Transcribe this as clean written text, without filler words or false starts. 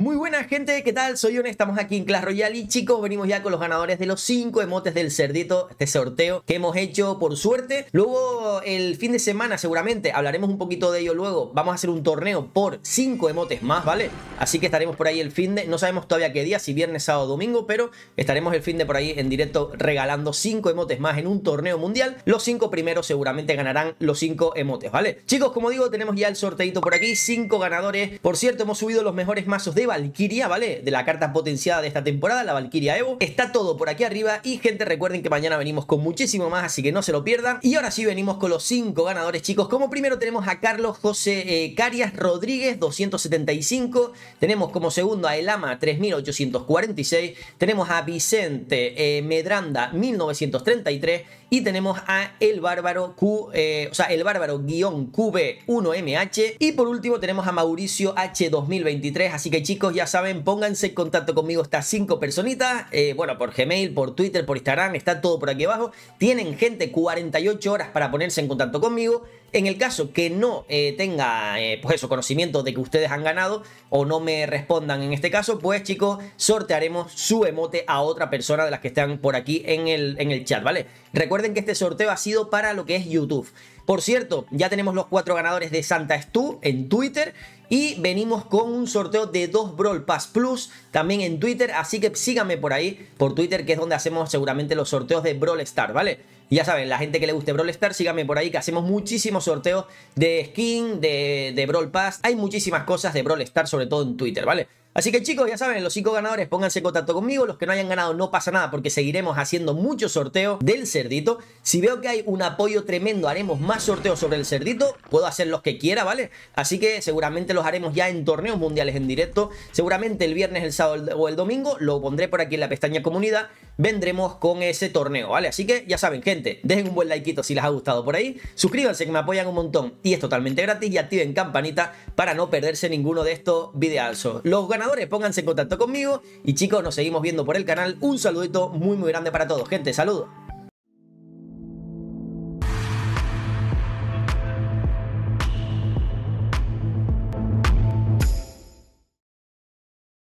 Muy buena gente, ¿qué tal? Soy One, estamos aquí en Clash Royale y chicos, venimos ya con los ganadores de los 5 emotes del cerdito, este sorteo que hemos hecho por suerte. Luego el fin de semana seguramente, hablaremos un poquito de ello luego, vamos a hacer un torneo por 5 emotes más, ¿vale? Así que estaremos por ahí el fin de, no sabemos todavía qué día, si viernes, sábado o domingo, pero estaremos el fin de por ahí en directo regalando 5 emotes más en un torneo mundial. Los 5 primeros seguramente ganarán los 5 emotes, ¿vale? Chicos, como digo, tenemos ya el sorteito por aquí, 5 ganadores. Por cierto, hemos subido los mejores mazos de Valkyria, ¿vale? De la carta potenciada de esta temporada, la Valkyria Evo. Está todo por aquí arriba y gente, recuerden que mañana venimos con muchísimo más, así que no se lo pierdan. Y ahora sí venimos con los 5 ganadores, chicos. Como primero tenemos a Carlos José Carias Rodríguez, 275. Tenemos como segundo a Elama, 3846. Tenemos a Vicente Medranda, 1933. Y tenemos a El Bárbaro El Bárbaro-QB1MH. Y por último tenemos a Mauricio H2023. Así que chicos, ya saben, pónganse en contacto conmigo estas 5 personitas. Bueno, por Gmail, por Twitter, por Instagram, está todo por aquí abajo. Tienen, gente, 48 horas para ponerse en contacto conmigo. En el caso que no tenga, pues eso, conocimiento de que ustedes han ganado o no me respondan en este caso, pues chicos, sortearemos su emote a otra persona de las que están por aquí en el chat, ¿vale? Recuerden que este sorteo ha sido para lo que es YouTube. Por cierto, ya tenemos los 4 ganadores de Santa Stu en Twitter y venimos con un sorteo de 2 Brawl Pass Plus también en Twitter, así que síganme por ahí, por Twitter, que es donde hacemos seguramente los sorteos de Brawl Stars, ¿vale? Ya saben, la gente que le guste Brawl Stars, síganme por ahí, que hacemos muchísimos sorteos de skin, de Brawl Pass. Hay muchísimas cosas de Brawl Stars, sobre todo en Twitter, ¿vale? Así que chicos, ya saben, los 5 ganadores, pónganse en contacto conmigo. Los que no hayan ganado no pasa nada, porque seguiremos haciendo muchos sorteos del cerdito. Si veo que hay un apoyo tremendo, haremos más sorteos sobre el cerdito. Puedo hacer los que quiera, ¿vale? Así que seguramente los haremos ya en torneos mundiales en directo. Seguramente el viernes, el sábado o el domingo. Lo pondré por aquí en la pestaña comunidad. Vendremos con ese torneo, ¿vale? Así que ya saben, gente, dejen un buen likeito si les ha gustado por ahí. Suscríbanse, que me apoyan un montón y es totalmente gratis. Y activen campanita para no perderse ninguno de estos videazos. Los ganadores, pónganse en contacto conmigo. Y chicos, nos seguimos viendo por el canal. Un saludito muy grande para todos, gente. Saludos.